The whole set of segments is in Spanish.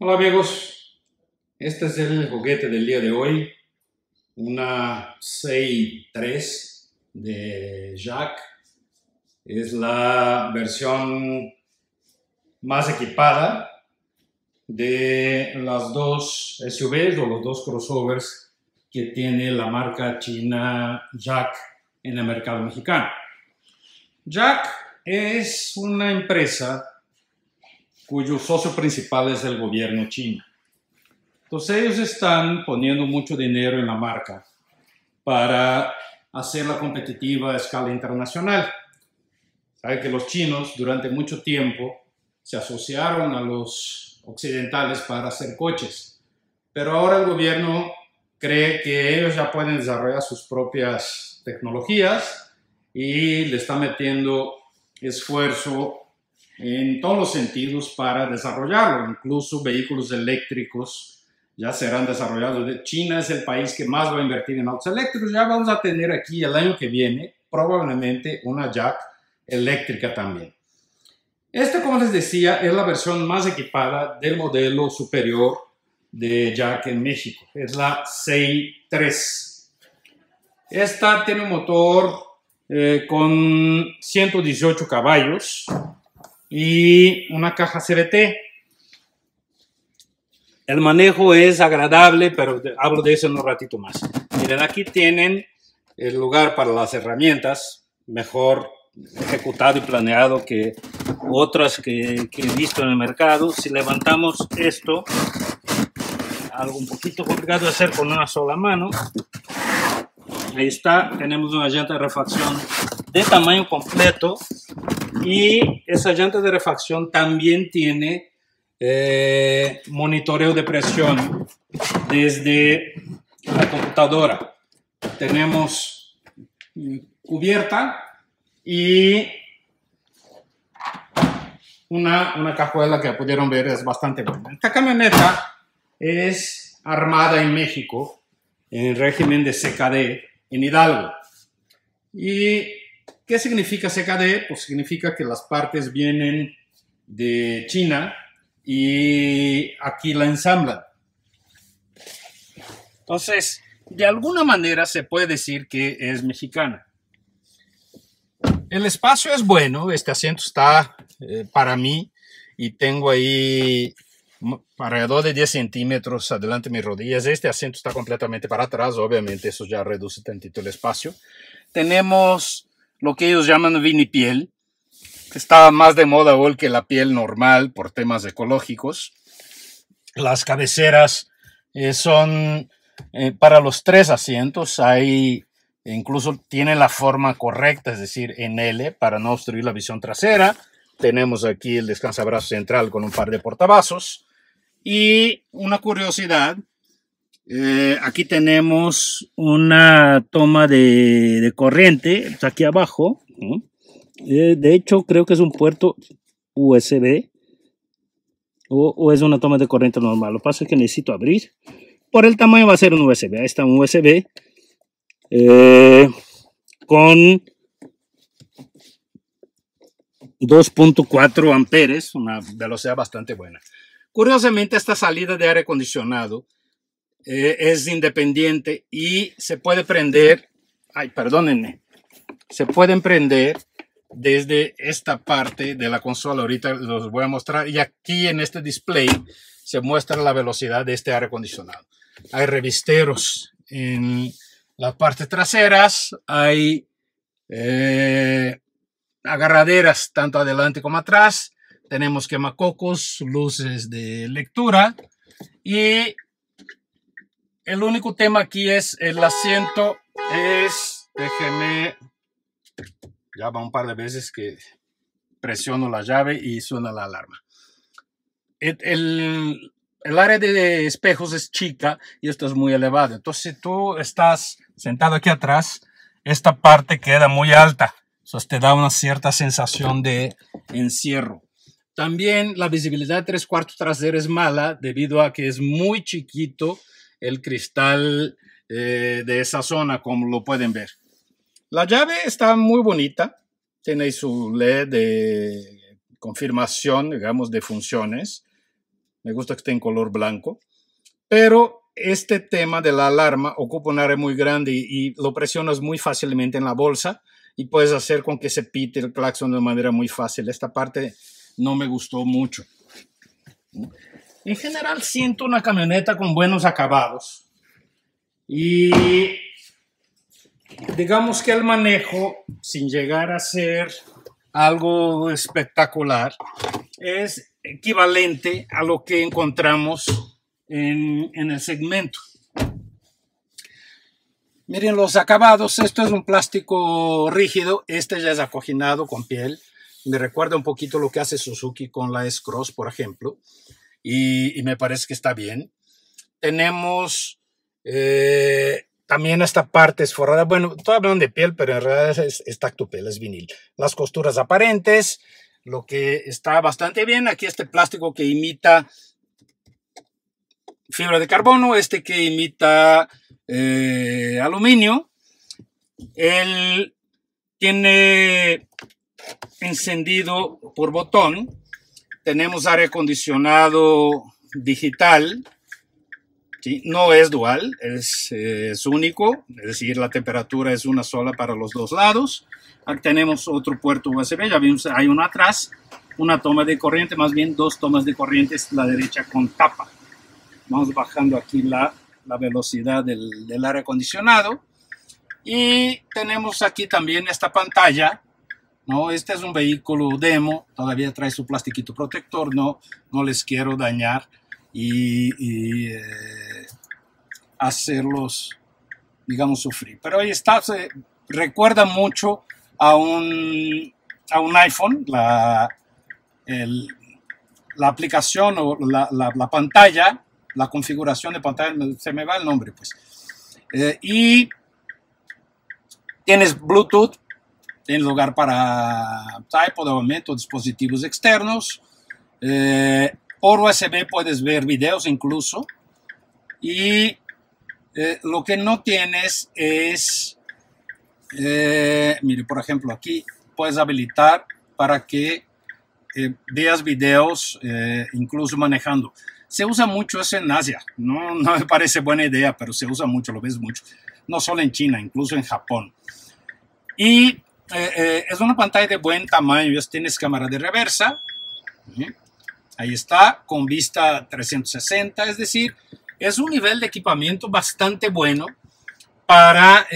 Hola amigos, este es el juguete del día de hoy, una 6.3 de Jack. Es la versión más equipada de las dos SUVs o los dos crossovers que tiene la marca china Jack en el mercado mexicano. Jack es una empresa cuyo socio principal es el gobierno chino. Entonces ellos están poniendo mucho dinero en la marca para hacerla competitiva a escala internacional. Sabe que los chinos durante mucho tiempo se asociaron a los occidentales para hacer coches, pero ahora el gobierno cree que ellos ya pueden desarrollar sus propias tecnologías y le está metiendo esfuerzo en todos los sentidos para desarrollarlo. Incluso vehículos eléctricos ya serán desarrollados. China es el país que más va a invertir en autos eléctricos. Ya vamos a tener aquí el año que viene probablemente una Jack eléctrica también. Esta, como les decía, es la versión más equipada del modelo superior de Jack en México. Es la 6.3. Esta tiene un motor con 118 caballos y una caja CVT. El manejo es agradable, pero hablo de eso en un ratito más. Miren, aquí tienen el lugar para las herramientas, mejor ejecutado y planeado que otras que he visto en el mercado. Si levantamos esto, algo un poquito complicado de hacer con una sola mano. Ahí está, tenemos una llanta de refacción de tamaño completo y esa llanta de refacción también tiene monitoreo de presión desde la computadora. Tenemos cubierta y una cajuela que pudieron ver es bastante buena. Esta camioneta es armada en México en el régimen de CKD en Hidalgo. ¿Y qué significa CKD? Pues significa que las partes vienen de China y aquí la ensamblan. Entonces, de alguna manera se puede decir que es mexicana. El espacio es bueno, este asiento está para mí y tengo ahí alrededor de 10 centímetros adelante de mis rodillas. Este asiento está completamente para atrás, obviamente eso ya reduce tantito el espacio. Tenemos lo que ellos llaman vinipiel, que está más de moda hoy que la piel normal por temas ecológicos. Las cabeceras son para los 3 asientos, incluso tienen la forma correcta, es decir, en L, para no obstruir la visión trasera. Tenemos aquí el descansabrazos central con un par de portavasos. Y una curiosidad, aquí tenemos una toma de corriente, está aquí abajo, ¿no? De hecho, creo que es un puerto USB o es una toma de corriente normal. Lo que pasa es que necesito abrir. Por el tamaño va a ser un USB. Ahí está un USB con 2.4 amperes, una velocidad bastante buena. Curiosamente, esta salida de aire acondicionado es independiente y se puede prender, se pueden prender desde esta parte de la consola. Ahorita los voy a mostrar y aquí en este display se muestra la velocidad de este aire acondicionado. Hay revisteros en las partes traseras, hay agarraderas tanto adelante como atrás, tenemos quemacocos, luces de lectura y el único tema aquí es el asiento. Déjeme, ya va un par de veces que presiono la llave y suena la alarma. El área de espejos es chica y esto es muy elevado. Entonces, si tú estás sentado aquí atrás, esta parte queda muy alta. Eso te da una cierta sensación de encierro. También la visibilidad de 3/4 trasera es mala debido a que es muy chiquito el cristal de esa zona, como lo pueden ver. La llave está muy bonita. Tiene su LED de confirmación, digamos, de funciones. Me gusta que esté en color blanco. Pero este tema de la alarma ocupa un área muy grande y lo presionas muy fácilmente en la bolsa y puedes hacer con que se pite el claxon de manera muy fácil. Esta parte no me gustó mucho. En general siento una camioneta con buenos acabados y digamos que el manejo, sin llegar a ser algo espectacular, es equivalente a lo que encontramos en el segmento. Miren los acabados. Esto es un plástico rígido. Este ya es acoginado con piel. Me recuerda un poquito lo que hace Suzuki con la S-Cross, por ejemplo. Y me parece que está bien. Tenemos también esta parte esforrada. Bueno, todo hablan de piel, pero en realidad es tactopel, es vinil. Las costuras aparentes, lo que está bastante bien. Aquí este plástico que imita fibra de carbono, este que imita aluminio. Él tiene encendido por botón. Tenemos aire acondicionado digital. ¿Sí? No es dual, es único, es decir, la temperatura es una sola para los dos lados. Aquí tenemos otro puerto USB, ya vimos, hay uno atrás, una toma de corriente, más bien dos tomas de corriente, la derecha con tapa. Vamos bajando aquí la velocidad del aire acondicionado. Y tenemos aquí también esta pantalla, ¿no? Este es un vehículo demo, todavía trae su plastiquito protector, no les quiero dañar y hacerlos, digamos, sufrir. Pero ahí está, se recuerda mucho a un iPhone, la aplicación o la pantalla, la configuración de pantalla, se me va el nombre, pues. Y tienes Bluetooth, tienes lugar para iPod, obviamente, o dispositivos externos. Por USB puedes ver videos incluso. Y lo que no tienes es, mire, por ejemplo, aquí puedes habilitar para que veas videos incluso manejando. Se usa mucho eso en Asia, no me parece buena idea, pero se usa mucho, lo ves mucho. No solo en China, incluso en Japón. Y es una pantalla de buen tamaño, tienes cámara de reversa. Ahí está, con vista 360, es decir, es un nivel de equipamiento bastante bueno para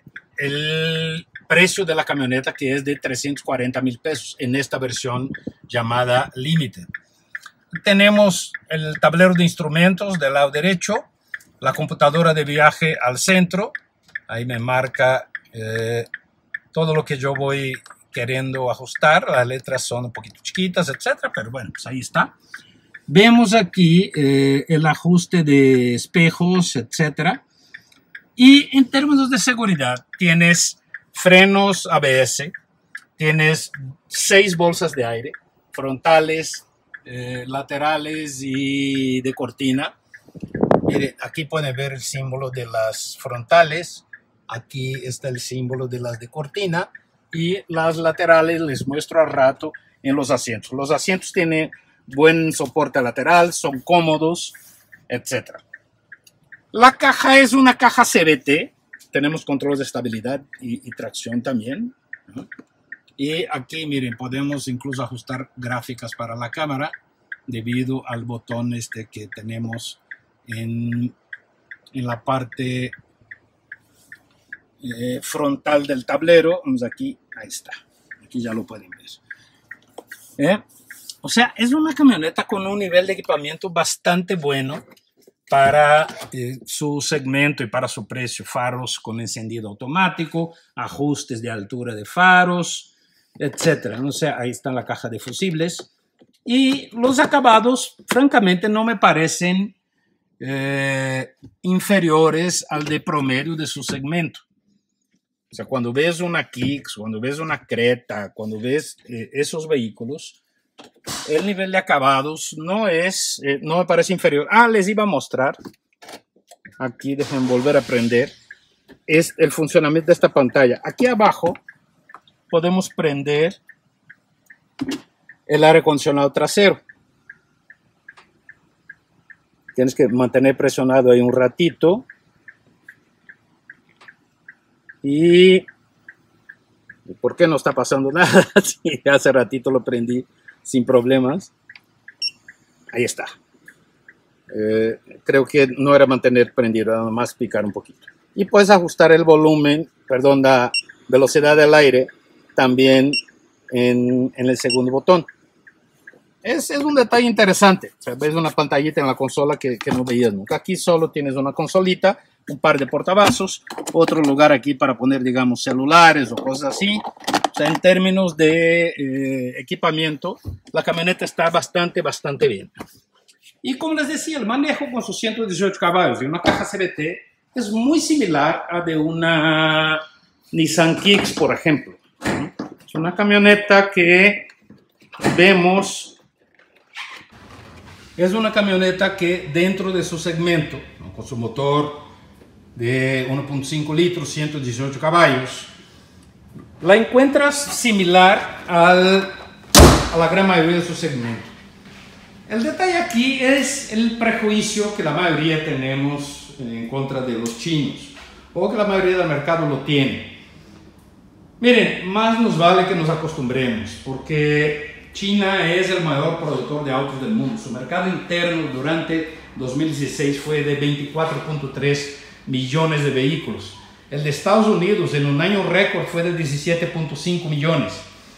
el precio de la camioneta, que es de 340,000 pesos en esta versión llamada Limited. Tenemos el tablero de instrumentos del lado derecho, la computadora de viaje al centro, ahí me marca todo lo que yo voy queriendo ajustar. Las letras son un poquito chiquitas, etcétera, pero bueno, pues ahí está. Vemos aquí el ajuste de espejos, etcétera. Y en términos de seguridad, tienes frenos ABS, tienes 6 bolsas de aire, frontales, laterales y de cortina. Mire, aquí pueden ver el símbolo de las frontales, aquí está el símbolo de las de cortina, y las laterales les muestro al rato en los asientos. Los asientos tienen buen soporte lateral, son cómodos, etc. La caja es una caja CVT, tenemos controles de estabilidad y tracción también, ¿no? Y aquí, miren, podemos incluso ajustar gráficas para la cámara debido al botón este que tenemos en la parte frontal del tablero. Vamos aquí, ahí está. Aquí ya lo pueden ver. O sea, es una camioneta con un nivel de equipamiento bastante bueno para su segmento y para su precio. Faros con encendido automático, ajustes de altura de faros, etcétera. O sea, ahí está la caja de fusibles. Y los acabados, francamente, no me parecen inferiores al de promedio de su segmento. O sea, cuando ves una Kicks, cuando ves una Creta, cuando ves esos vehículos, el nivel de acabados no me parece inferior. Les iba a mostrar, aquí dejen volver a prender, es el funcionamiento de esta pantalla. Aquí abajo podemos prender el aire acondicionado trasero. Tienes que mantener presionado ahí un ratito. Y ¿por qué no está pasando nada? Sí, hace ratito lo prendí sin problemas. Ahí está. Creo que no era mantener prendido, nada más picar un poquito. Y puedes ajustar el volumen, perdón, la velocidad del aire también en el segundo botón. Es un detalle interesante. O sea, ves una pantallita en la consola que no veías nunca. Aquí solo tienes una consolita, un par de portavasos, otro lugar aquí para poner, digamos, celulares o cosas así. O sea, en términos de equipamiento, la camioneta está bastante bien. Y como les decía, el manejo con sus 118 caballos y una caja CVT es muy similar a de una Nissan Kicks, por ejemplo. Es una camioneta que vemos... Es una camioneta que dentro de su segmento, ¿no?, con su motor de 1.5 litros, 118 caballos, la encuentras similar a la gran mayoría de su segmento. El detalle aquí es el prejuicio que la mayoría tenemos en contra de los chinos, o que la mayoría del mercado lo tiene. Miren, más nos vale que nos acostumbremos, porque China es el mayor productor de autos del mundo. Su mercado interno durante 2016 fue de 24.3 millones de vehículos. El de Estados Unidos en un año récord fue de 17.5 millones.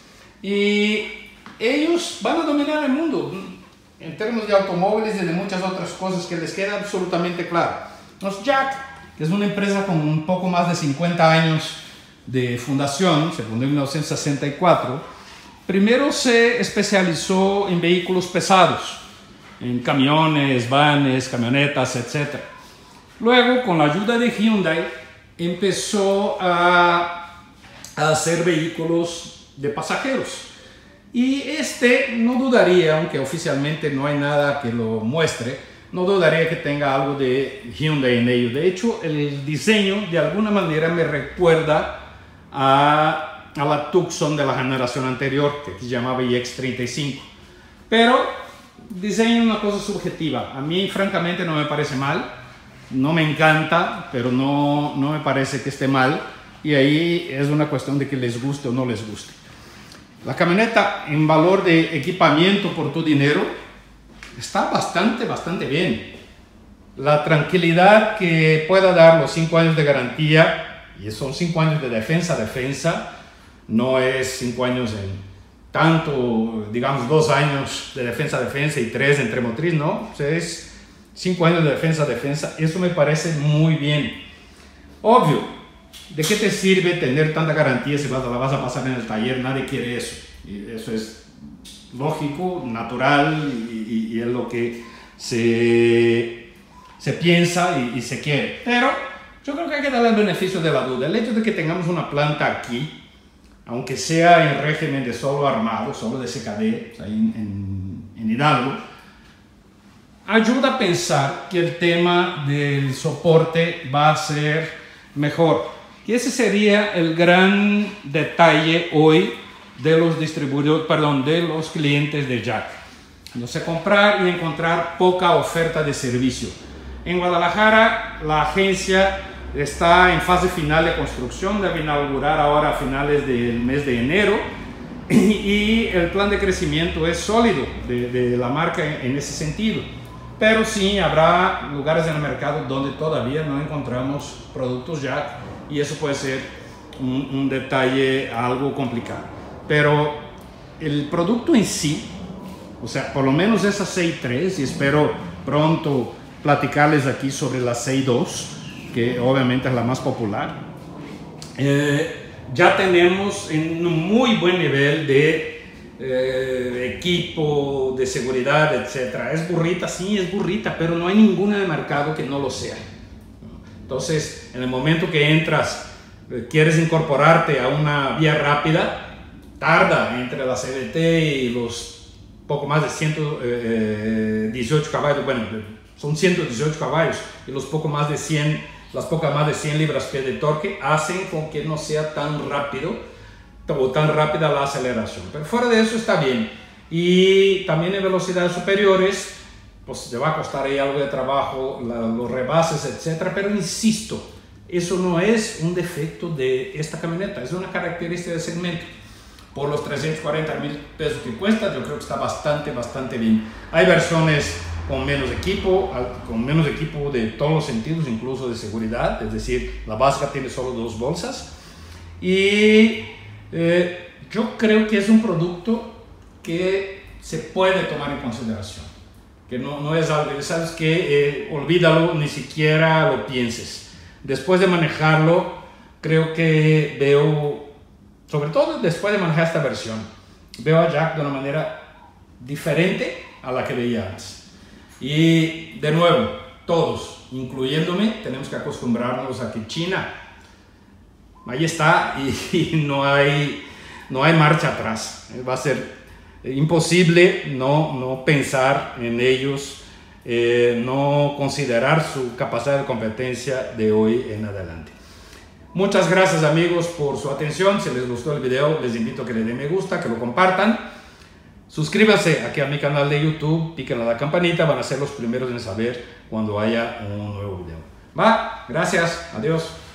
Y ellos van a dominar el mundo en términos de automóviles y de muchas otras cosas que les queda absolutamente claro. Los Jack, que es una empresa con un poco más de 50 años de fundación, se fundó en 1964, primero se especializó en vehículos pesados, en camiones, vanes, camionetas, etc. Luego, con la ayuda de Hyundai, empezó a hacer vehículos de pasajeros. Y no dudaría, aunque oficialmente no hay nada que lo muestre, no dudaría que tenga algo de Hyundai en ello. De hecho, el diseño de alguna manera me recuerda a la Tucson de la generación anterior, que se llamaba iX35. Pero diseño es una cosa subjetiva. A mí francamente no me parece mal, no me encanta, pero no me parece que esté mal, y ahí es una cuestión de que les guste o no les guste. La camioneta en valor de equipamiento por tu dinero está bastante bien. La tranquilidad que pueda dar los 5 años de garantía, y son 5 años de defensa, no es 5 años en tanto, digamos 2 años de defensa y 3 entre motriz, no, o sea, es 5 años de defensa, eso me parece muy bien. Obvio, ¿de qué te sirve tener tanta garantía si la vas a pasar en el taller? Nadie quiere eso, y eso es lógico, natural, y es lo que se piensa y se quiere. Pero yo creo que hay que darle el beneficio de la duda. El hecho de que tengamos una planta aquí, aunque sea en régimen de solo armado, solo de CKD, o sea, en Hidalgo, ayuda a pensar que el tema del soporte va a ser mejor. Y ese sería el gran detalle hoy de los distribuidores, de los clientes de Jack. No sé, comprar y encontrar poca oferta de servicio. En Guadalajara, la agencia está en fase final de construcción, debe inaugurar ahora a finales del mes de enero, y el plan de crecimiento es sólido de la marca en ese sentido. Pero sí habrá lugares en el mercado donde todavía no encontramos productos Jack, y eso puede ser un detalle algo complicado. Pero el producto en sí, o sea, por lo menos esa 6.3, y espero pronto platicarles aquí sobre la 6.2, que obviamente es la más popular, ya tenemos en un muy buen nivel de equipo, de seguridad, etc. ¿Es burrita? Sí, es burrita, pero no hay ninguna de mercado que no lo sea. Entonces, en el momento que entras, quieres incorporarte a una vía rápida, tarda entre la CVT y los poco más de 118 caballos, bueno, son 118 caballos, y los poco más de 100 las pocas más de 100 libras-pie de torque hacen con que no sea tan rápido o tan rápida la aceleración. Pero fuera de eso está bien. Y también en velocidades superiores pues le va a costar ahí algo de trabajo, los rebases, etcétera, pero insisto, eso no es un defecto de esta camioneta, es una característica del segmento. Por los 340,000 pesos que cuesta, yo creo que está bastante bien. Hay versiones con menos equipo de todos los sentidos, incluso de seguridad, es decir, la básica tiene solo 2 bolsas. Y yo creo que es un producto que se puede tomar en consideración, que no es algo, sabes que olvídalo, ni siquiera lo pienses. Después de manejarlo, creo que veo, sobre todo después de manejar esta versión, veo a Jack de una manera diferente a la que veía antes. Y de nuevo, todos, incluyéndome, tenemos que acostumbrarnos a que China, ahí está, y no hay marcha atrás. Va a ser imposible no pensar en ellos, no considerar su capacidad de competencia de hoy en adelante. Muchas gracias amigos por su atención. Si les gustó el video, les invito a que le den me gusta, que lo compartan. Suscríbanse aquí a mi canal de YouTube, piquen a la campanita, van a ser los primeros en saber cuando haya un nuevo video. Va, gracias, adiós.